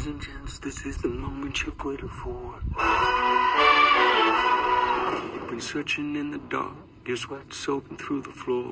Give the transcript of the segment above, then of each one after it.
and gents, this is the moment you've waited for. You've been searching in the dark, your sweat soaking through the floor.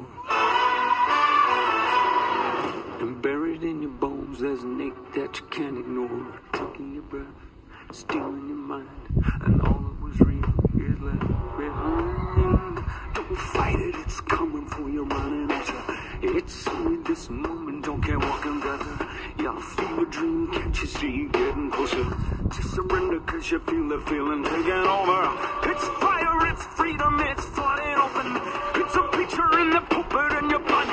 And buried in your bones, there's an ache that you can't ignore. Taking your breath, stealing your mind, and all that was real is left behind. Don't fight it, it's coming for your mind and answer. It's only this moment, don't care what can gather. You feel a dream, can't you see, getting closer to surrender, cause you feel the feeling taking over. It's fire, it's freedom, it's flooding open. It's a picture in the pulpit and your body